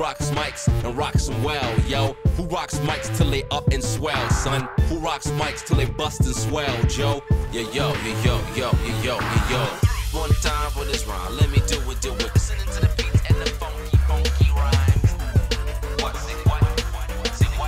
rocks mics and rocks them well, yo? Who rocks mics till they up and swell, son? Who rocks mics till they bust and swell, Joe? Yo, yo, yo, yo, yo, yo, yo, yo. One time for this rhyme, let me do it, do it. Listening to the beats and the funky, funky rhymes. What, say what, say what?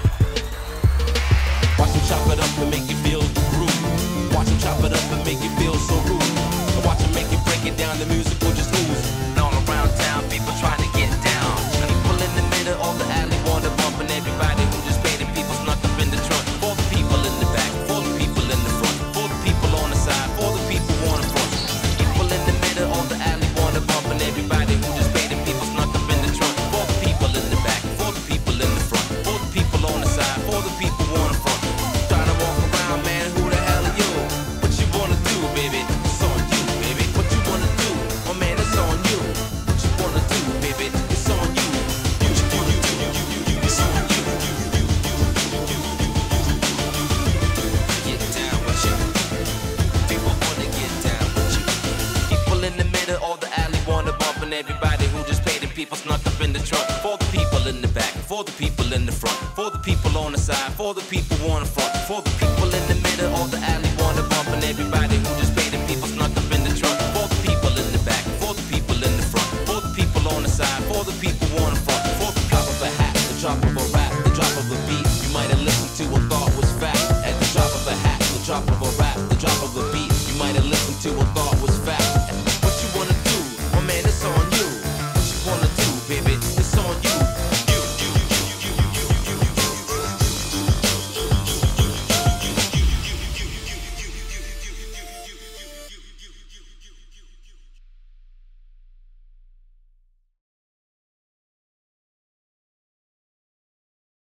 Watch them chop it up and make you feel the groove. Watch them chop it up and make you feel so rude. And watch them make you break it down, the music will just ooze. And all around town, people trying to get down. People in the middle of the alley want to bump, and everybody who just paid, and people snuck up in the trunk. For the people in the back, for the people in the front, for the people on the side, for the people on the front. People in the middle of the alley want to bump, and everybody who just paid, and people snuck up in the trunk. For the people in the back, for the people in the front, for the people on the side, for the people on the front. Trying to walk around, man, who the hell are you? What you wanna do, baby? It's on you, baby. What you wanna do? Oh man, it's on you. What you wanna do, baby? It's on you. It's on you. Get down with you. People wanna get down with you. People in the middle of the alley wanna bump, and everybody who just paid, and people snuck up in the trunk. For the people in the back, for the people in the front, for the people on the side, for the people on the front, for the people in the middle of the alley wanna bump, and everybody who just paid, and people snuck up in the trunk. For the people in the back, for the people in the front, for the people on the side, for the people